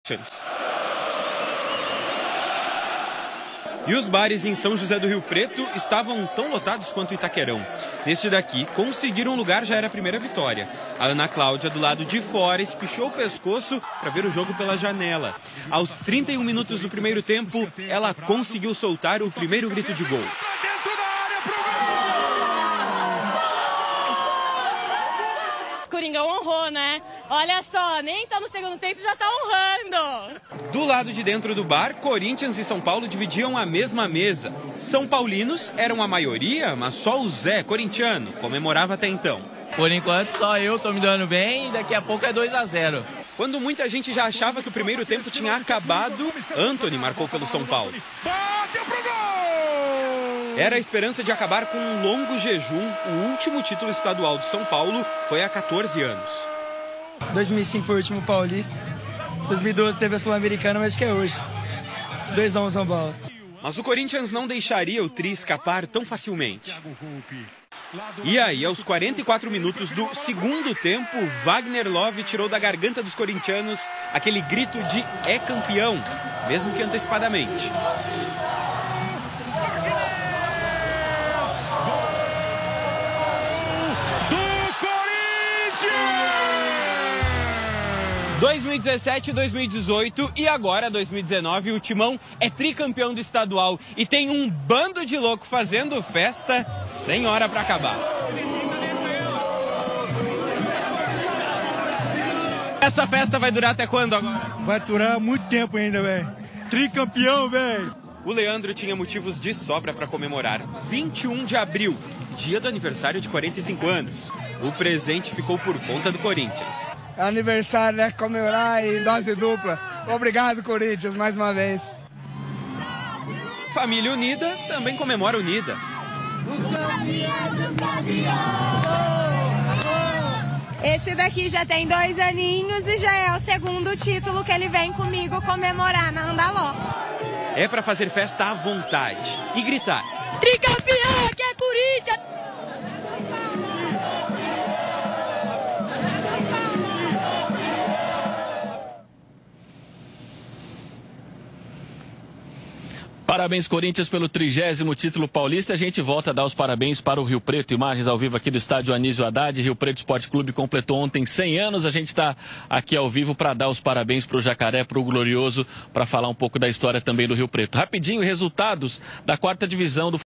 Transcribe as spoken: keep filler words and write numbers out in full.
Corinthians. E os bares em São José do Rio Preto estavam tão lotados quanto Itaquerão. Neste daqui, conseguir um lugar já era a primeira vitória. A Ana Cláudia, do lado de fora, espichou o pescoço para ver o jogo pela janela. Aos trinta e um minutos do primeiro tempo, ela conseguiu soltar o primeiro grito de gol. Coringão honrou, né? Olha só, nem tá no segundo tempo e já tá honrando. Do lado de dentro do bar, Corinthians e São Paulo dividiam a mesma mesa. São paulinos eram a maioria, mas só o Zé, corintiano, comemorava até então. Por enquanto só eu tô me dando bem e daqui a pouco é dois a zero. Quando muita gente já achava que o primeiro tempo tinha acabado, Antony marcou pelo São Paulo. Bateu pro gol! Era a esperança de acabar com um longo jejum. O último título estadual do São Paulo foi há quatorze anos. dois mil e cinco foi o último paulista. dois mil e doze teve a Sul-Americana, mas acho que é hoje. dois a um São Paulo. Mas o Corinthians não deixaria o Tri escapar tão facilmente. E aí, aos quarenta e quatro minutos do segundo tempo, Wagner Love tirou da garganta dos corintianos aquele grito de "é campeão", mesmo que antecipadamente. dois mil e dezessete, dois mil e dezoito e agora dois mil e dezenove, o Timão é tricampeão do estadual e tem um bando de louco fazendo festa sem hora para acabar. Essa festa vai durar até quando agora? Vai durar muito tempo ainda, velho. Tricampeão, velho. O Leandro tinha motivos de sobra para comemorar. vinte e um de abril, dia do aniversário de quarenta e cinco anos. O presente ficou por conta do Corinthians. É aniversário, né? Comemorar em dose dupla. Obrigado, Corinthians, mais uma vez. Família unida também comemora unida. Esse daqui já tem dois aninhos e já é o segundo título que ele vem comigo comemorar na Andaló. É para fazer festa à vontade e gritar: tricampeão, aqui é Corinthians! Parabéns, Corinthians, pelo trigésimo título paulista. A gente volta a dar os parabéns para o Rio Preto. Imagens ao vivo aqui do estádio Anísio Haddad. Rio Preto Esporte Clube completou ontem cem anos. A gente está aqui ao vivo para dar os parabéns para o Jacaré, para o Glorioso, para falar um pouco da história também do Rio Preto. Rapidinho, resultados da quarta divisão do